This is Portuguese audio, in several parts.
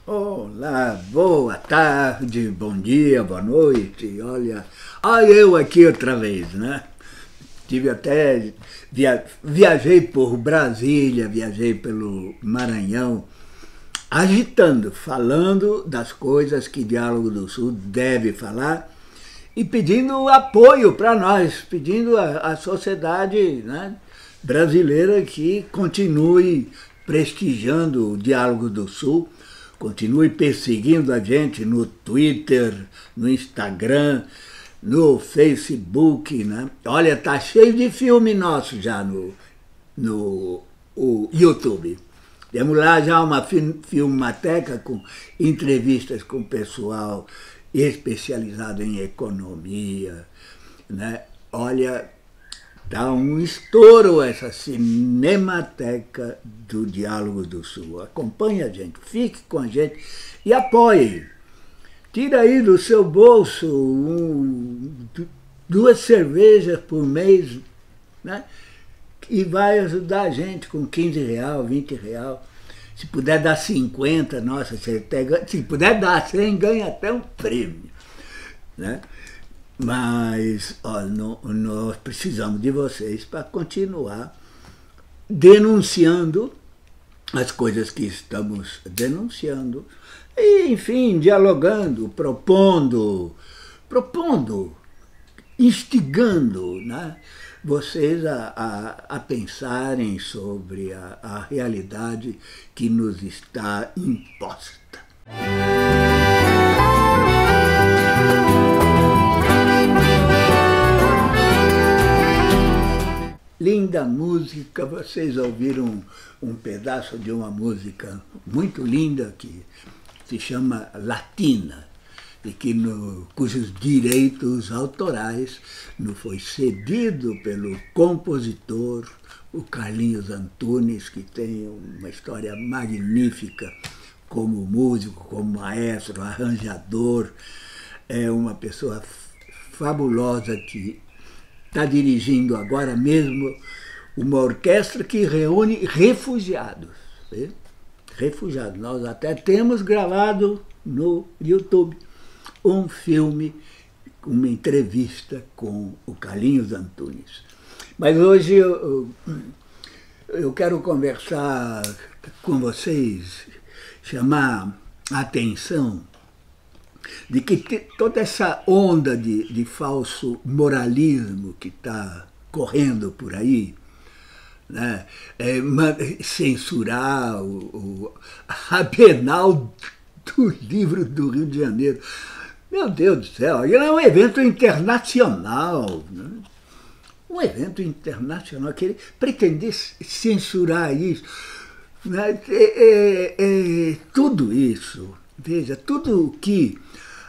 Olá, boa tarde, bom dia, boa noite. Olha eu aqui outra vez, né? Tive até, viajei por Brasília, viajei pelo Maranhão, agitando, falando das coisas que Diálogo do Sul deve falar e pedindo apoio para nós, pedindo à sociedade, né, brasileira que continue prestigiando o Diálogo do Sul, continue perseguindo a gente no Twitter, no Instagram, no Facebook, né? Olha, tá cheio de filme nosso já no YouTube. Temos lá já uma filmateca com entrevistas com pessoal especializado em economia, né? Olha, tá um estouro essa cinemateca do Diálogo do Sul. Acompanhe a gente, fique com a gente e apoie. Tira aí do seu bolso 2 cervejas por mês, né? E vai ajudar a gente com R$15, R$20. Se puder dar 50, nossa, se puder dar 100, ganha até um prêmio, né? Mas ó, nós precisamos de vocês para continuar denunciando as coisas que estamos denunciando e, enfim, dialogando, propondo, instigando, né, vocês a pensarem sobre a realidade que nos está imposta. Linda música, vocês ouviram um pedaço de uma música muito linda que se chama Latina e cujos direitos autorais nos foi cedido pelo compositor, o Carlinhos Antunes, que tem uma história magnífica como músico, como maestro, arranjador, é uma pessoa fabulosa que está dirigindo agora mesmo uma orquestra que reúne refugiados. Né? Refugiados. Nós até temos gravado no YouTube um filme, uma entrevista com o Carlinhos Antunes. Mas hoje eu quero conversar com vocês, chamar a atenção de que toda essa onda de falso moralismo que está correndo por aí, né, censurar a Bienal do Livro do Rio de Janeiro. Meu Deus do céu, ele é um evento internacional, né? Um evento internacional, que ele pretender censurar isso, né? Tudo isso, veja, tudo que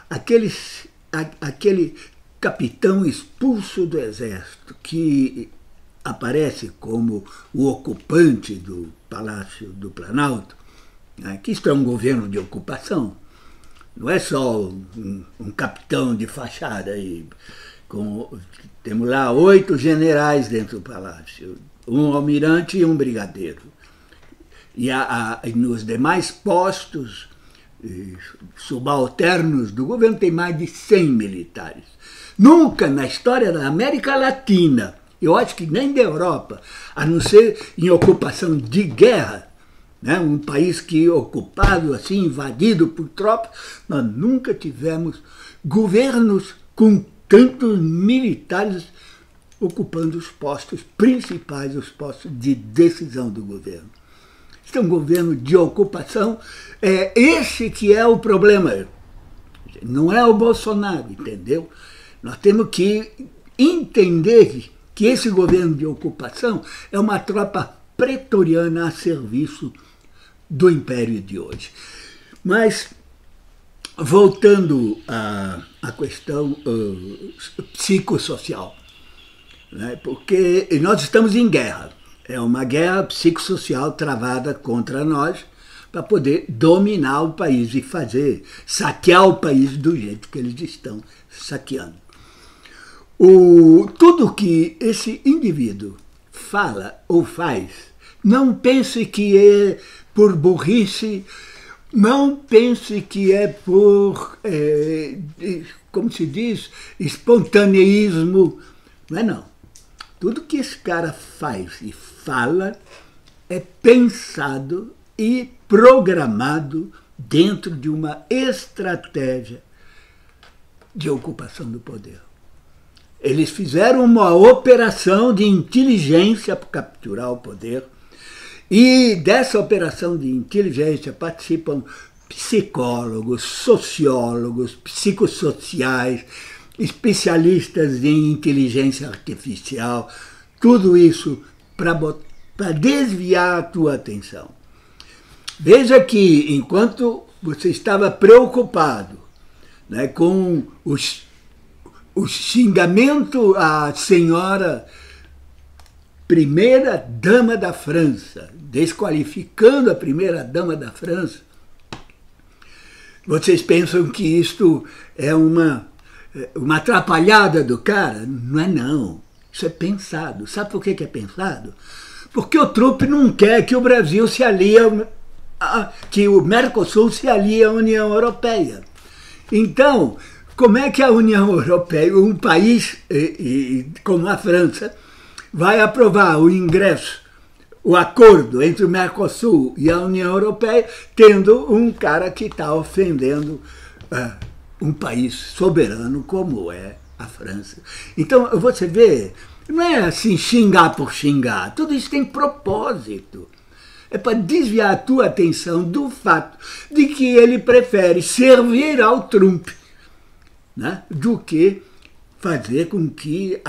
aquele capitão expulso do exército que aparece como o ocupante do Palácio do Planalto, né, que isto é um governo de ocupação, não é só um capitão de fachada aí, temos lá 8 generais dentro do palácio, um almirante e um brigadeiro. E nos demais postos subalternos do governo tem mais de 100 militares. Nunca na história da América Latina, eu acho que nem da Europa, a não ser em ocupação de guerra, né, um país que ocupado, assim, invadido por tropas, nós nunca tivemos governos com tantos militares ocupando os postos principais, os postos de decisão do governo. Este é um governo de ocupação, é esse que é o problema. Não é o Bolsonaro, entendeu? Nós temos que entender que esse governo de ocupação é uma tropa pretoriana a serviço do império de hoje. Mas, voltando à questão psicossocial, né, porque nós estamos em guerra. É uma guerra psicossocial travada contra nós para poder dominar o país e saquear o país do jeito que eles estão saqueando. Tudo que esse indivíduo fala ou faz, não pense que é por burrice Não pense que é por, como se diz, espontaneísmo. Não é não. Tudo que esse cara faz e fala é pensado e programado dentro de uma estratégia de ocupação do poder. Eles fizeram uma operação de inteligência para capturar o poder, e dessa operação de inteligência participam psicólogos, sociólogos, psicossociais, especialistas em inteligência artificial, tudo isso para desviar a tua atenção. Veja que, enquanto você estava preocupado, né, com o xingamento à senhora primeira-dama da França, desqualificando a primeira-dama da França, vocês pensam que isto é uma atrapalhada do cara? Não é não. Isso é pensado. Sabe por que é pensado? Porque o Trump não quer que o Brasil se alie, que o Mercosul se alie à União Europeia. Então, como é que a União Europeia, um país como a França, vai aprovar o ingresso, o acordo entre o Mercosul e a União Europeia, tendo um cara que está ofendendo um país soberano como é a França? Então, você vê, não é assim xingar por xingar, tudo isso tem propósito. É para desviar a tua atenção do fato de que ele prefere servir ao Trump, né, do que fazer com que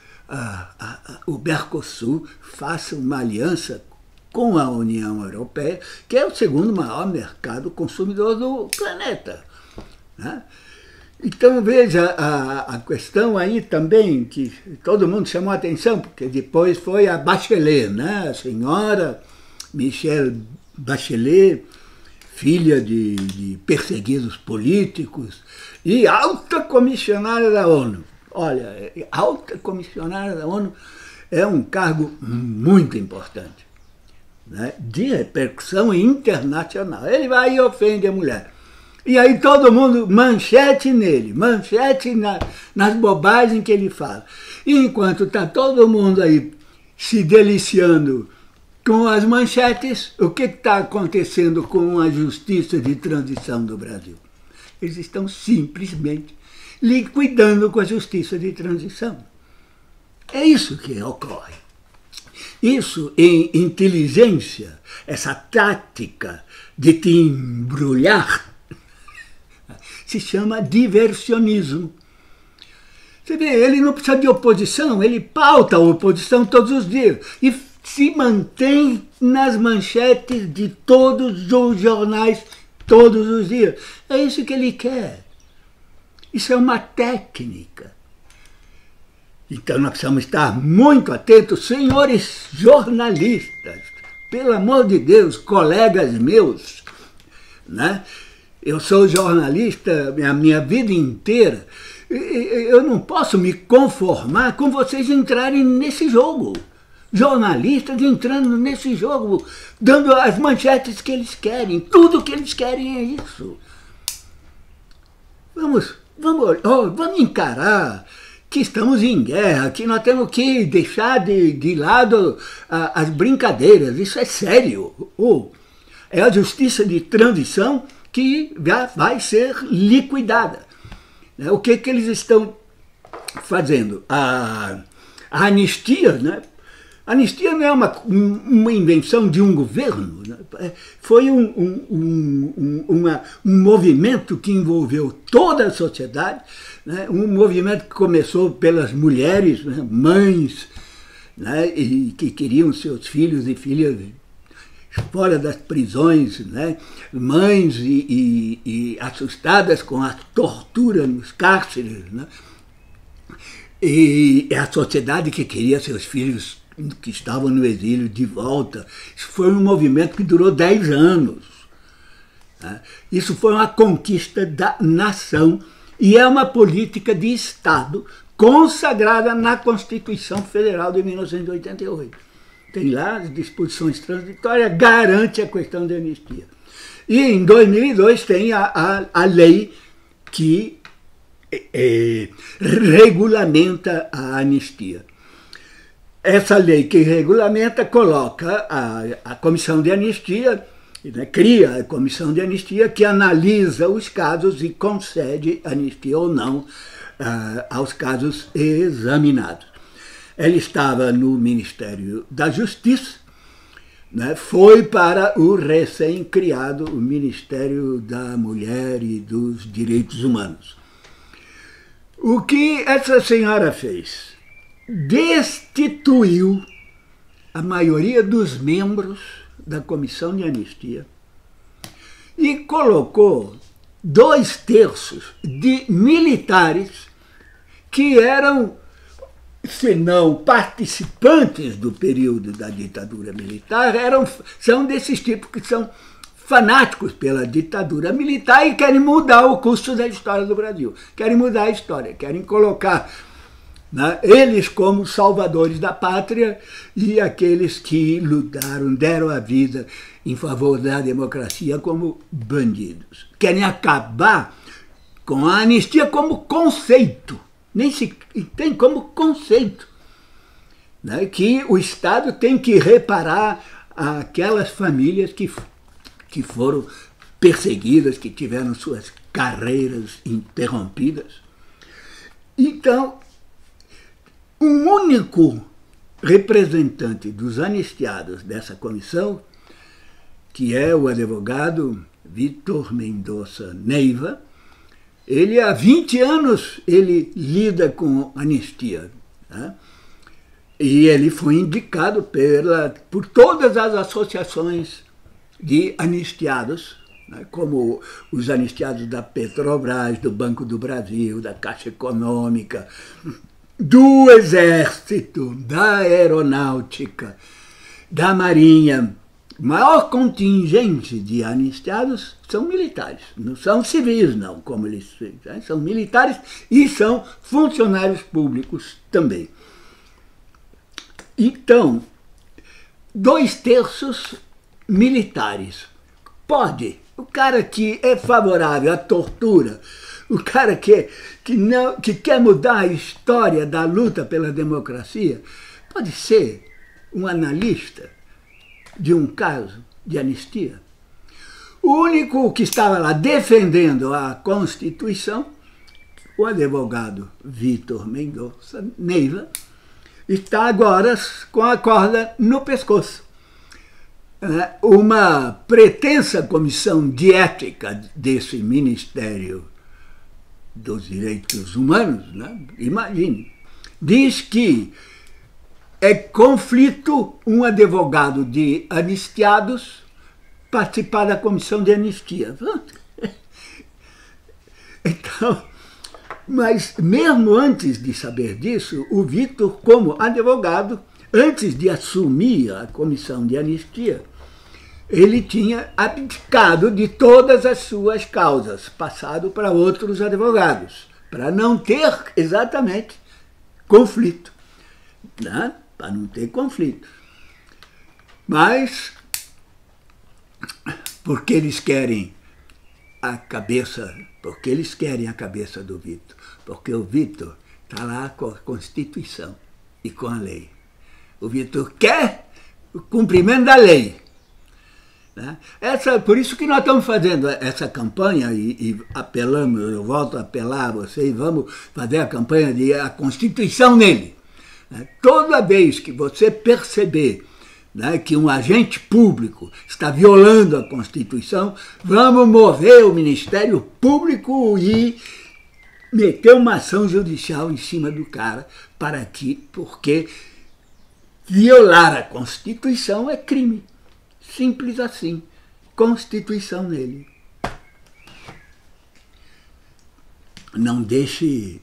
o Mercosul faça uma aliança com a União Europeia, que é o segundo maior mercado consumidor do planeta, né? Então veja a questão aí também, que todo mundo chamou a atenção, porque depois foi a Bachelet, né? A senhora Michelle Bachelet, filha de perseguidos políticos e alta comissionária da ONU. Olha, alta comissionária da ONU é um cargo muito importante, né, de repercussão internacional. Ele vai e ofende a mulher. E aí todo mundo, manchete nele, manchete nas bobagens que ele fala. E enquanto está todo mundo aí se deliciando com as manchetes, o que está acontecendo com a justiça de transição do Brasil? Eles estão simplesmente liquidando com a justiça de transição. É isso que ocorre. Isso em inteligência, essa tática de te embrulhar, se chama diversionismo. Você vê, ele não precisa de oposição, ele pauta a oposição todos os dias e se mantém nas manchetes de todos os jornais todos os dias. É isso que ele quer. Isso é uma técnica. Então nós precisamos estar muito atentos, senhores jornalistas, pelo amor de Deus, colegas meus, né? Eu sou jornalista a minha vida inteira, eu não posso me conformar com vocês entrarem nesse jogo. Jornalistas entrando nesse jogo, dando as manchetes que eles querem, tudo que eles querem é isso. Vamos encarar que estamos em guerra, que nós temos que deixar de lado as brincadeiras, isso é sério. É a justiça de transição que já vai ser liquidada. O que eles estão fazendo? A anistia, né? A anistia não é uma invenção de um governo, né? Foi um movimento que envolveu toda a sociedade, né? Um movimento que começou pelas mulheres, né? Mães, né? E que queriam seus filhos e filhas fora das prisões, né? Mães e assustadas com a tortura nos cárceres, né? E a sociedade que queria seus filhos que estavam no exílio de volta. Isso foi um movimento que durou 10 anos. Né? Isso foi uma conquista da nação e é uma política de Estado consagrada na Constituição Federal de 1988. Tem lá as disposições transitórias, garante a questão da anistia. E em 2002 tem a lei que regulamenta a anistia. Essa lei que regulamenta coloca a comissão de anistia, né, cria a comissão de anistia que analisa os casos e concede anistia ou não aos casos examinados. Ela estava no Ministério da Justiça, né, foi para o recém-criado Ministério da Mulher e dos Direitos Humanos. O que essa senhora fez? Destituiu a maioria dos membros da comissão de anistia e colocou 2/3 de militares que eram, se não participantes do período da ditadura militar, são desses tipos que são fanáticos pela ditadura militar e querem mudar o curso da história do Brasil, querem mudar a história, querem colocar, né, eles como salvadores da pátria e aqueles que lutaram, deram a vida em favor da democracia como bandidos. Querem acabar com a anistia como conceito, nem se tem como conceito, né, que o Estado tem que reparar aquelas famílias que foram perseguidas, que tiveram suas carreiras interrompidas. Então, um único representante dos anistiados dessa comissão, que é o advogado Vitor Mendonça Neiva, ele há 20 anos ele lida com anistia, né? E ele foi indicado por todas as associações de anistiados, né, como os anistiados da Petrobras, do Banco do Brasil, da Caixa Econômica, do Exército, da Aeronáutica, da Marinha. O maior contingente de anistiados são militares, não são civis, não, como eles dizem, são militares e são funcionários públicos também. Então, 2/3 militares. Pode. O cara que é favorável à tortura, o cara que quer mudar a história da luta pela democracia, pode ser um analista de um caso de anistia. O único que estava lá defendendo a Constituição, o advogado Vitor Mendonça Neiva, está agora com a corda no pescoço. Uma pretensa comissão de ética desse Ministério dos Direitos Humanos, né? Imagine, diz que é conflito um advogado de anistiados participar da comissão de anistia. Então, mas mesmo antes de saber disso, o Vitor, como advogado, antes de assumir a comissão de anistia, ele tinha abdicado de todas as suas causas, passado para outros advogados, para não ter exatamente conflito, né? Para não ter conflito. Mas, porque eles querem a cabeça do Vitor, porque o Vitor está lá com a Constituição e com a lei. O Vitor quer o cumprimento da lei. Né? Por isso que nós estamos fazendo essa campanha e apelamos, eu volto a apelar a vocês, vamos fazer a campanha de a Constituição nele. Né? Toda vez que você perceber, né, que um agente público está violando a Constituição, vamos mover o Ministério Público e meter uma ação judicial em cima do cara, porque violar a Constituição é crime. Simples assim. Constituição nele. Não deixem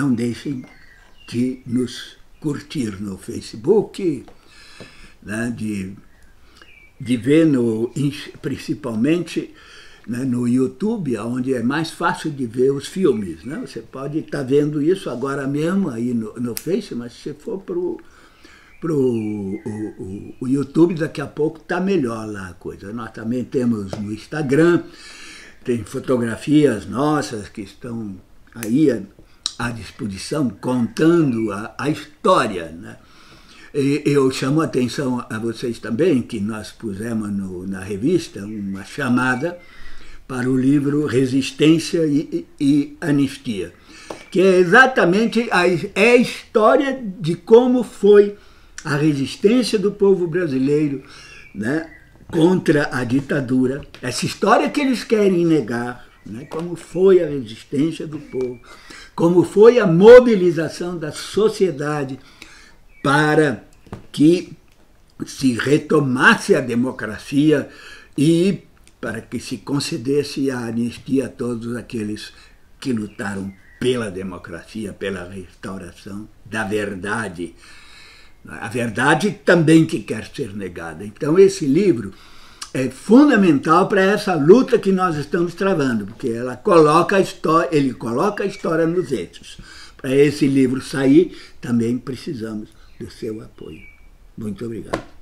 de nos curtir no Facebook, né, de ver principalmente, né, no YouTube, onde é mais fácil de ver os filmes. Né? Você pode estar vendo isso agora mesmo aí no Face, mas se for o YouTube, daqui a pouco está melhor lá a coisa. Nós também temos no Instagram, tem fotografias nossas que estão aí à disposição, contando a história, né? E eu chamo a atenção a vocês também, que nós pusemos na revista uma chamada para o livro Resistência e Anistia, que é exatamente a história de como foi a resistência do povo brasileiro, né, contra a ditadura, essa história que eles querem negar, né, como foi a resistência do povo, como foi a mobilização da sociedade para que se retomasse a democracia e para que se concedesse a anistia a todos aqueles que lutaram pela democracia, pela restauração da verdade. A verdade também que quer ser negada. Então esse livro é fundamental para essa luta que nós estamos travando, porque ele coloca a história nos eixos. Para esse livro sair, também precisamos do seu apoio. Muito obrigado.